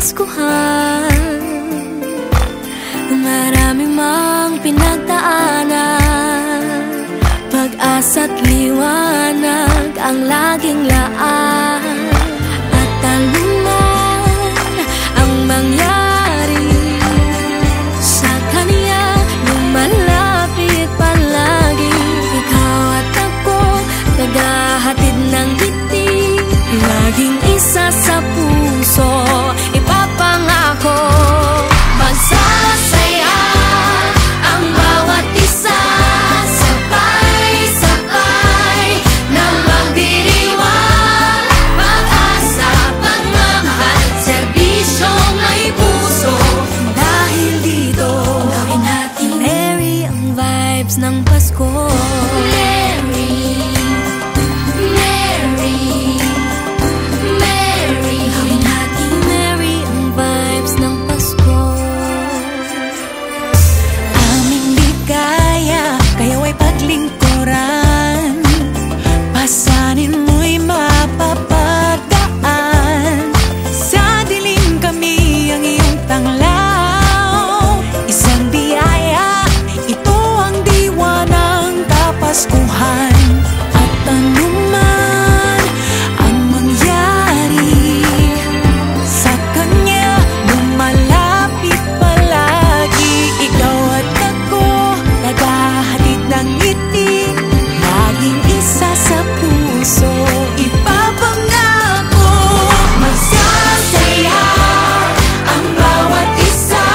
kapaskuhan. Marami mang pinagdaanan, pag-asa't liwanag ang laging laan. At anuman ang mangyari sa kanya, lumalapit palagi. Ikaw at ako, naghahatid ng ngiti, laging isa sa puso, ipapangako. Magsasaya ang bawat isa, sabay-sabay na magdiriwang, pag-asa, pagmamahal, serbisyong may puso. Dahil dito, gawin natin merry ang vibes ng Pasko. Pasanin mo'y mapapadaan, sa dilim kami ang iyong tanglaw. Isang biyaya, ito ang diwa ng Kapaskuhan. At anuman ang mangyari sa kanya, lumalapit palagi. Ikaw at ako, naghahatid ng ngiti, laging isa sa puso, ipapangako. Magsasaya ang bawat isa,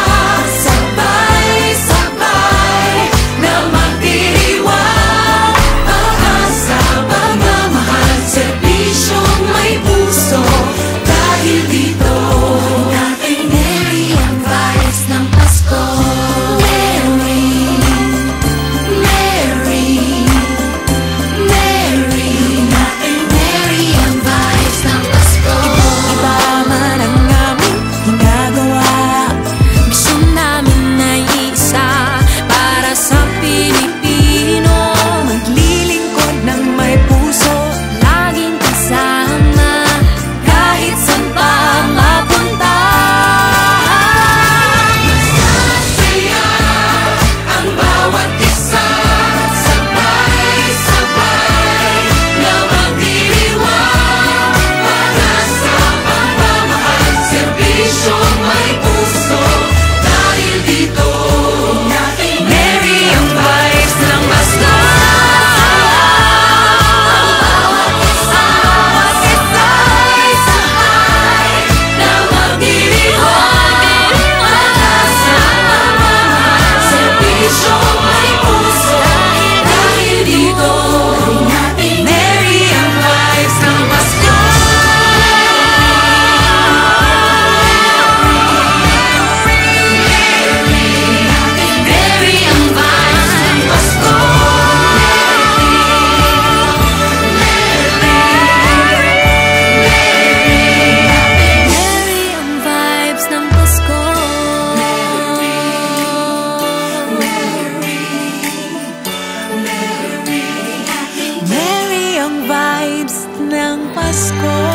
sabay-sabay na magdiriwang, pag-asa, pagmamahal, serbisyong may puso. Dahil dito, natin merry ang vibes ng Pasko. Vibes ng Pasko.